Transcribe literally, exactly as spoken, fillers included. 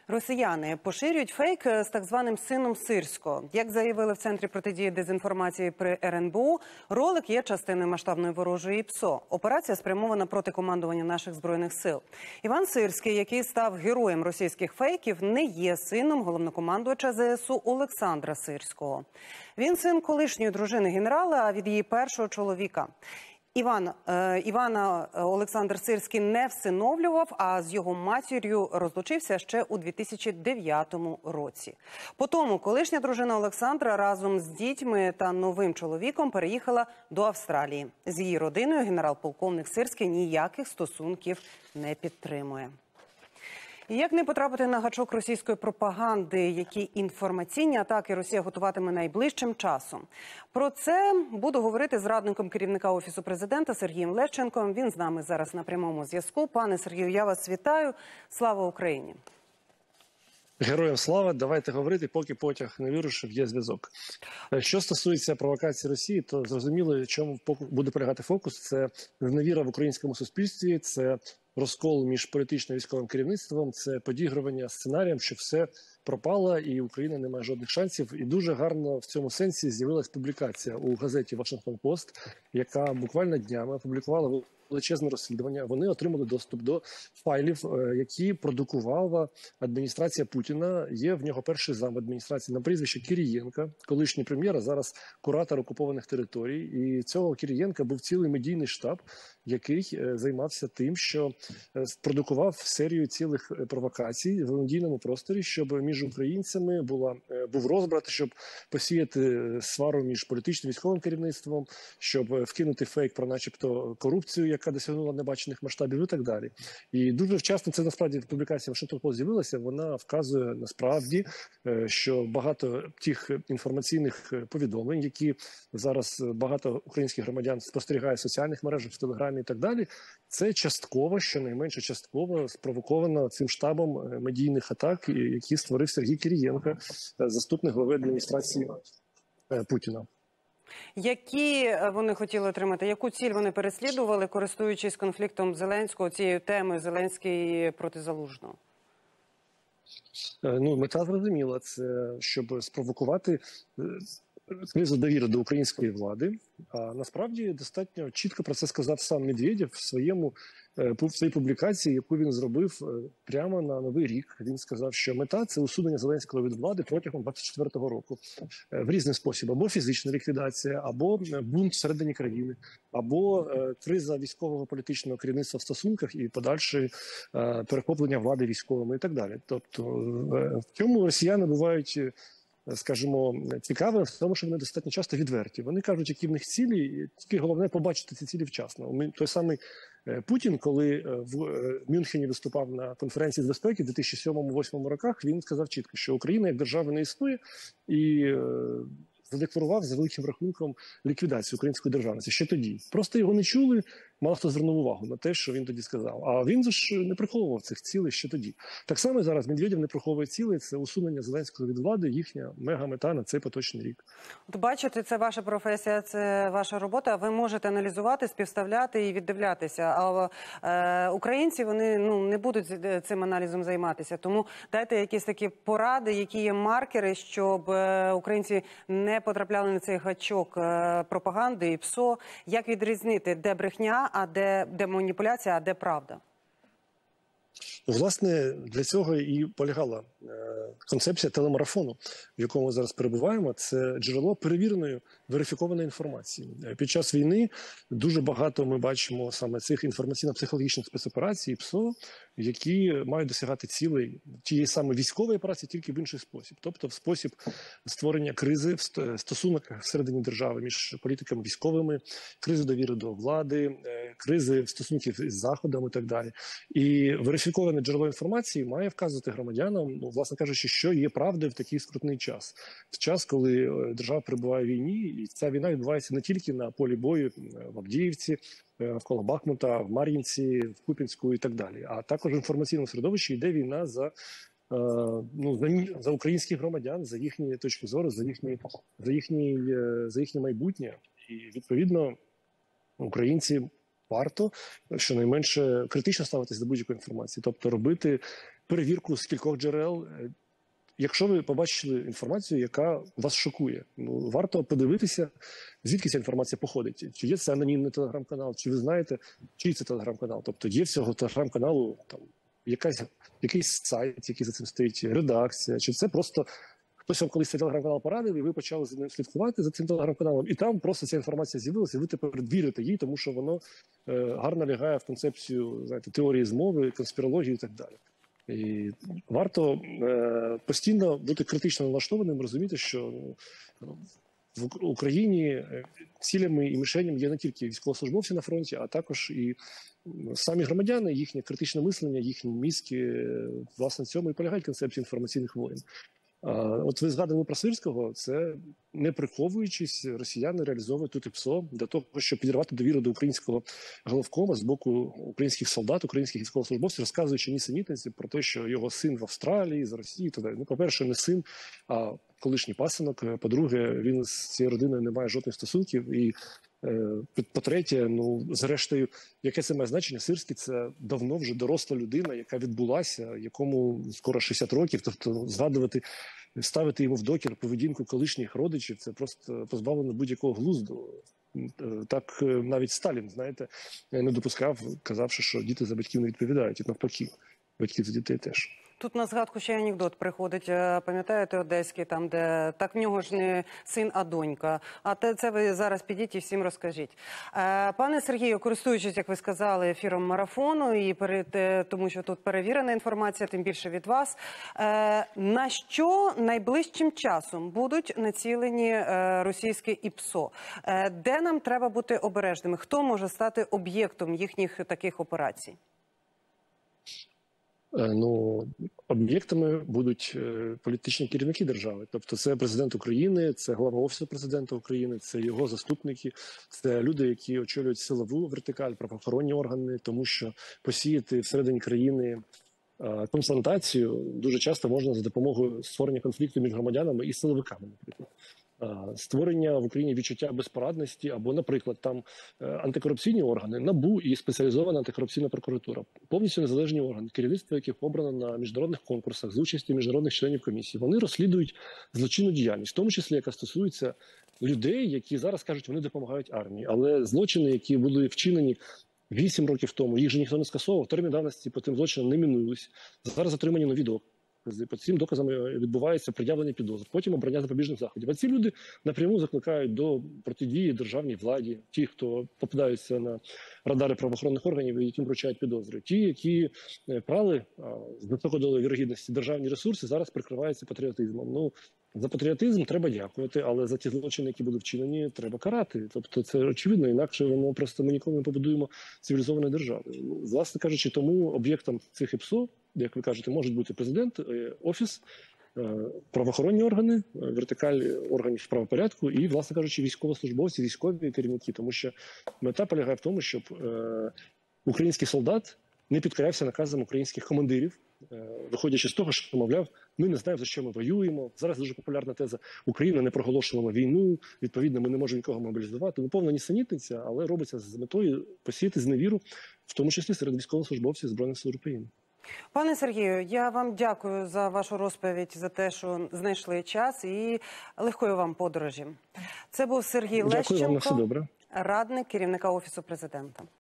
Росіяни поширюють фейк з так званим сином Сирського. Як заявили в Центрі протидії дезінформації при ер ен бе у, ролик є частиною масштабної ворожої ПСО. Операція спрямована проти командування наших Збройних сил. Іван Сирський, який став героєм російських фейків, не є сином головнокомандувача зе ес у Олександра Сирського. Він син колишньої дружини генерала, а від її першого чоловіка. Іван, е, Івана Олександр Сирський не всиновлював, а з його матір'ю розлучився ще у дві тисячі дев'ятому році. Потому колишня дружина Олександра разом з дітьми та новим чоловіком переїхала до Австралії. З її родиною генерал-полковник Сирський ніяких стосунків не підтримує. І як не потрапити на гачок російської пропаганди, які інформаційні атаки Росія готуватиме найближчим часом? Про це буду говорити з радником керівника Офісу президента Сергієм Лещенком. Він з нами зараз на прямому зв'язку. Пане Сергію, я вас вітаю. Слава Україні! Героям слава, давайте говорити, поки потяг не вирушив, є зв'язок. Що стосується провокації Росії, то зрозуміло, в чому буде полягати фокус. Це зневіра в українському суспільстві, це розкол між політичним і військовим керівництвом, це підігрування сценаріям, що все пропало і Україна не має жодних шансів. І дуже гарно в цьому сенсі з'явилась публікація у газеті «Вашингтон Пост», яка буквально днями опублікувала величезне розслідування. Вони отримали доступ до файлів, які продукувала адміністрація Путіна. Є в нього перший зам адміністрації на прізвище Кирієнка, колишній прем'єр, а зараз куратор окупованих територій. І цього Кирієнка був цілий медійний штаб, який займався тим, що продукував серію цілих провокацій в медійному просторі, щоб між українцями була, був розбрат, щоб посіяти свару між політичним і військовим керівництвом, щоб вкинути фейк про начебто корупцію, яка досягнула небачених масштабів і так далі. І дуже вчасно це насправді публікація Вашингтон Пост з'явилася, вона вказує насправді, що багато тих інформаційних повідомлень, які зараз багато українських громадян спостерігає в соціальних мережах, в Телеграмі і так далі, це частково, щонайменше частково спровоковано цим штабом медійних атак, які створив Сергій Кирієнко, заступник глави адміністрації Путіна. Які вони хотіли отримати? Яку ціль вони переслідували, користуючись конфліктом Зеленського, цією темою Зеленський проти Залужного? Ну, мета зрозуміла. Це щоб спровокувати кризу довіри до української влади. А насправді достатньо чітко про це сказав сам Медведєв в своєму в своїй публікації, яку він зробив прямо на Новий рік. Він сказав, що мета – це усунення Зеленського від влади протягом двадцять четвертого року. В різний спосіб. Або фізична ліквідація, або бунт всередині країни, або криза військового політичного керівництва в стосунках і подальше перехоплення влади військовими і так далі. Тобто в цьому росіяни бувають, скажімо, цікаве в тому, що вони достатньо часто відверті. Вони кажуть, які в них цілі, тільки головне побачити ці цілі вчасно. Той самий Путін, коли в Мюнхені виступав на конференції з безпеки в дві тисячі сьомому - дві тисячі восьмому роках, він сказав чітко, що Україна як держава не існує, і задекларував за великим рахунком ліквідацію української державності. Ще тоді. Просто його не чули, мало хто звернув увагу на те, що він тоді сказав. А він ж не приховував цих цілей ще тоді. Так само зараз Медведєв не приховує цілей, це усунення Зеленського від влади, їхня мега-мета на цей поточний рік. От бачите, це ваша професія, це ваша робота, ви можете аналізувати, співставляти і віддивлятися. А е, українці, вони ну, не будуть цим аналізом займатися. Тому дайте якісь такі поради, які є маркери, щоб е, українці не потрапляли на цей гачок е, пропаганди і ПСО. Як відрізнити, де брехня, а де, де маніпуляція, а де правда? Власне, для цього і полягала е, концепція телемарафону, в якому ми зараз перебуваємо. Це джерело перевіреної, верифікованої інформації. Під час війни дуже багато ми бачимо саме цих інформаційно-психологічних спецоперацій, ПСО, які мають досягати цілей тієї саме військової операції, тільки в інший спосіб. Тобто в спосіб створення кризи в стосунках всередині держави між політиками військовими, кризи довіри до влади, кризи в стосунків із Заходом і так далі. І верифіковане джерело інформації має вказувати громадянам, ну, власне кажучи, що є правдою в такий скрутний час. В час, коли держава перебуває в війні, і ця війна відбувається не тільки на полі бою в Авдіївці, навколо Бахмута, в Мар'їнці, в Куп'янську і так далі. А також в інформаційному середовищі йде війна за, ну, за, за українських громадян, за їхні точки зору, за їхні, за їхні, за їхнє майбутнє. І, відповідно, українці варто щонайменше критично ставитися до будь-якої інформації, тобто робити перевірку з кількох джерел. Якщо ви побачили інформацію, яка вас шокує, ну варто подивитися, звідки ця інформація походить. Чи є це анонімний телеграм-канал, чи ви знаєте, чий це телеграм-канал. Тобто є всього телеграм-каналу там якась, якийсь сайт, який за цим стоїть, редакція, чи це просто хтось вам колись цей телеграм-канал порадив, і ви почали за ним слідкувати, за цим телеграм-каналом, і там просто ця інформація з'явилася, і ви тепер вірите їй, тому що воно е, гарно лягає в концепцію, знаєте, теорії змови, конспірології і так далі. І варто е, постійно бути критично налаштованим, розуміти, що ну, в Україні цілями і мішенями є не тільки військовослужбовці на фронті, а також і самі громадяни, їхнє критичне мислення, їхні мізки, власне, в цьому і полягають концепції інформаційних воєн. От ви згадували про Сирського, це не приховуючись, росіяни реалізовують тут і ПСО для того, щоб підірвати довіру до українського головкома з боку українських солдат, українських військовослужбовців, розказуючи нісенітниці про те, що його син в Австралії, з Росії, та далі. Ну, по-перше, не син, а колишній пасинок. По-друге, він з цією родиною не має жодних стосунків. І по-третє, ну, зрештою, яке це має значення? Сирський – це давно вже доросла людина, яка відбулася, якому скоро шістдесят років, тобто згадувати, ставити йому в докір поведінку колишніх родичів – це просто позбавлено будь-якого глузду. Так навіть Сталін, знаєте, не допускав, казавши, що діти за батьків не відповідають, і навпаки, батьки за дітей теж. Тут на згадку ще анекдот приходить, пам'ятаєте, одеський, там, де так в нього ж не син, а донька. А те, це ви зараз підіть і всім розкажіть. Пане Сергію, користуючись, як ви сказали, ефіром марафону, і перед, тому що тут перевірена інформація, тим більше від вас, на що найближчим часом будуть націлені російські ІПСО? Де нам треба бути обережними? Хто може стати об'єктом їхніх таких операцій? Ну, об'єктами будуть політичні керівники держави. Тобто це президент України, це голова Офісу президента України, це його заступники, це люди, які очолюють силову вертикаль, правоохоронні органи, тому що посіяти всередині країни конфронтацію дуже часто можна за допомогою створення конфлікту між громадянами і силовиками, наприклад. Створення в Україні відчуття безпорадності або, наприклад, там антикорупційні органи, НАБУ і спеціалізована антикорупційна прокуратура. Повністю незалежні органи, керівництво яких обрано на міжнародних конкурсах з участі міжнародних членів комісії. Вони розслідують злочинну діяльність, в тому числі, яка стосується людей, які зараз кажуть, вони допомагають армії. Але злочини, які були вчинені вісім років тому, їх же ніхто не скасовував, термін давності по тим злочинам не мінулись. Зараз отримані нові докази. По цим доказам відбувається пред'явлення підозр, потім обрання запобіжних заходів. А ці люди напряму закликають до протидії державній владі, ті, хто попадаються на радари правоохоронних органів і яким вручають підозри. Ті, які прали з високої вірогідності державні ресурси, зараз прикриваються патріотизмом. Ну, за патріотизм треба дякувати, але за ті злочини, які були вчинені, треба карати. Тобто це очевидно, інакше воно просто ми ніколи не побудуємо цивілізованої держави. Ну, власне кажучи, тому об'єктом цих ІПСО, як ви кажете, можуть бути президент, офіс, правоохоронні органи, вертикаль органів правопорядку і, власне кажучи, військовослужбовці, військові керівники. Тому що мета полягає в тому, щоб український солдат не підкорявся наказам українських командирів, виходячи з того, що, мовляв, ми не знаємо, за що ми воюємо. Зараз дуже популярна теза «Україна не проголошувала війну», відповідно, ми не можемо нікого мобілізувати. Ну, повна нісенітниця, але робиться з метою посіяти зневіру, в тому числі серед військовослужбовців Збройних сил України. Пане Сергію, я вам дякую за вашу розповідь, за те, що знайшли час, і легкої вам подорожі. Це був Сергій Дякую Лещенко, вам, на все добре. радник керівника Офісу президента.